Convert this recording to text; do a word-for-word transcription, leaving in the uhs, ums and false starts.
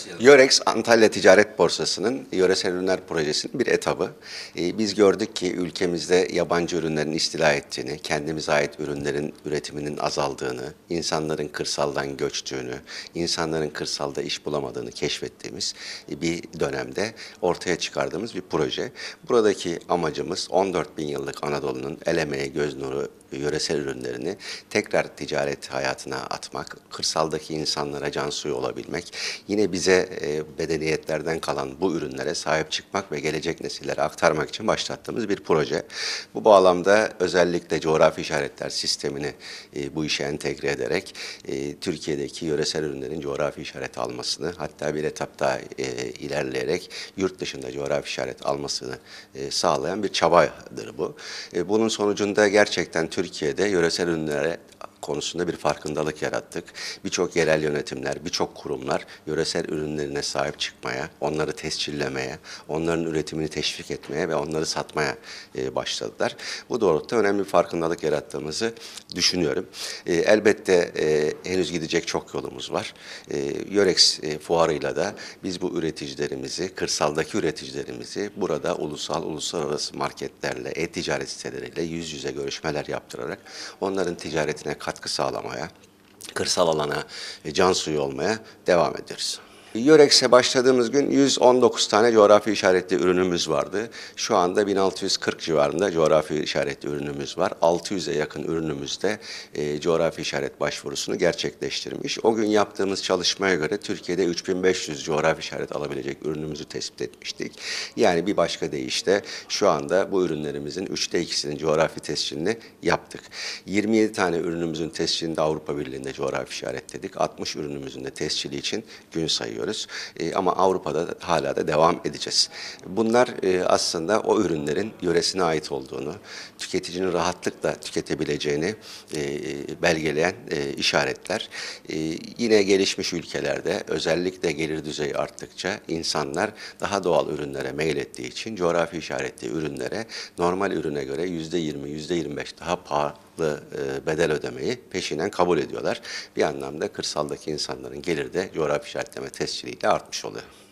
Yorex Antalya Ticaret Borsası'nın yöresel ürünler projesinin bir etabı. Ee, biz gördük ki ülkemizde yabancı ürünlerin istila ettiğini, kendimize ait ürünlerin üretiminin azaldığını, insanların kırsaldan göçtüğünü, insanların kırsalda iş bulamadığını keşfettiğimiz bir dönemde ortaya çıkardığımız bir proje. Buradaki amacımız on dört bin yıllık Anadolu'nun el emeği, göz nuru yöresel ürünlerini tekrar ticaret hayatına atmak, kırsaldaki insanlara can suyu olabilmek, yine bize e, bedeniyetlerden kalan bu ürünlere sahip çıkmak ve gelecek nesillere aktarmak için başlattığımız bir proje. Bu bağlamda özellikle coğrafi işaretler sistemini e, bu işe entegre ederek e, Türkiye'deki yöresel ürünlerin coğrafi işaret almasını, hatta bir etap daha e, ilerleyerek yurt dışında coğrafi işaret almasını e, sağlayan bir çabadır bu. E, bunun sonucunda gerçekten Türkiye'de yöresel ürünlere konusunda bir farkındalık yarattık. Birçok yerel yönetimler, birçok kurumlar yöresel ürünlerine sahip çıkmaya, onları tescillemeye, onların üretimini teşvik etmeye ve onları satmaya e, başladılar. Bu doğrultuda önemli bir farkındalık yarattığımızı düşünüyorum. E, elbette e, henüz gidecek çok yolumuz var. E, Yorex e, fuarıyla da biz bu üreticilerimizi, kırsaldaki üreticilerimizi burada ulusal, uluslararası marketlerle, e-ticaret siteleriyle yüz yüze görüşmeler yaptırarak onların ticaretine katkı sağlamaya, kırsal alana can suyu olmaya devam ediyoruz. Yorex'e başladığımız gün yüz on dokuz tane coğrafi işaretli ürünümüz vardı. Şu anda bin altı yüz kırk civarında coğrafi işaretli ürünümüz var. altı yüze yakın ürünümüz de e, coğrafi işaret başvurusunu gerçekleştirmiş. O gün yaptığımız çalışmaya göre Türkiye'de üç bin beş yüz coğrafi işaret alabilecek ürünümüzü tespit etmiştik. Yani bir başka deyişle şu anda bu ürünlerimizin üçte ikisinin coğrafi tescilini yaptık. yirmi yedi tane ürünümüzün tescilini de Avrupa Birliği'nde coğrafi işaretledik. altmış ürünümüzün de tescili için gün sayıyoruz. E, ama Avrupa'da hala da devam edeceğiz. Bunlar e, aslında o ürünlerin yöresine ait olduğunu, tüketicinin rahatlıkla tüketebileceğini e, belgeleyen e, işaretler. E, yine gelişmiş ülkelerde özellikle gelir düzeyi arttıkça insanlar daha doğal ürünlere meylettiği için coğrafi işaretli ürünlere normal ürüne göre yüzde yirmi, yüzde yirmi beş daha pahalı bedel ödemeyi peşinen kabul ediyorlar. Bir anlamda kırsaldaki insanların geliri de coğrafi işaretleme tesciliyle artmış oluyor.